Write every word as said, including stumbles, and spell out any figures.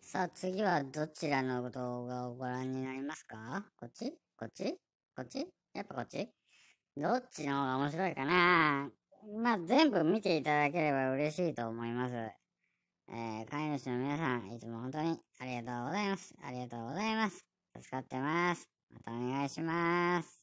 さあ次はどちらの動画をご覧になりますか？こっちこっちこっちやっぱこっち。どっちの方が面白いかな。まあ全部見ていただければ嬉しいと思います。えー、飼い主の皆さん、いつも本当にありがとうございます。ありがとうございます。助かってます。またお願いします。